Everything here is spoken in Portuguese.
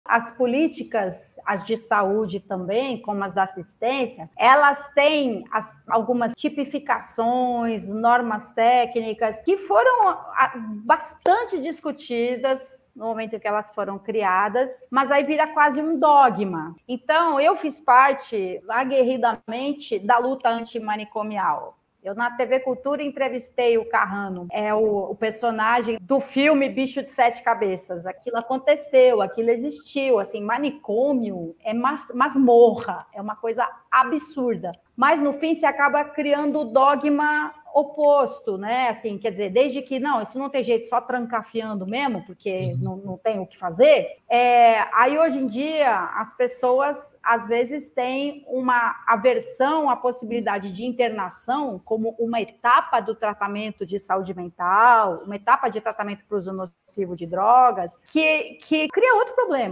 as políticas, as de saúde também, como as da assistência, elas têm algumas tipificações, normas técnicas que foram bastante discutidas no momento em que elas foram criadas, mas aí vira quase um dogma. Então, eu fiz parte, aguerridamente, da luta antimanicomial. Eu, na TV Cultura, entrevistei o Carrano, o personagem do filme Bicho de Sete Cabeças. Aquilo aconteceu, aquilo existiu. Assim, manicômio é masmorra, é uma coisa absurda. Mas, no fim, se acaba criando o dogma oposto, né? Assim, quer dizer, desde que, não, isso não tem jeito, só trancafiando mesmo, porque não tem o que fazer. Aí, hoje em dia, as pessoas, às vezes, têm uma aversão à possibilidade de internação como uma etapa do tratamento de saúde mental, uma etapa de tratamento para o uso nocivo de drogas, que cria outro problema.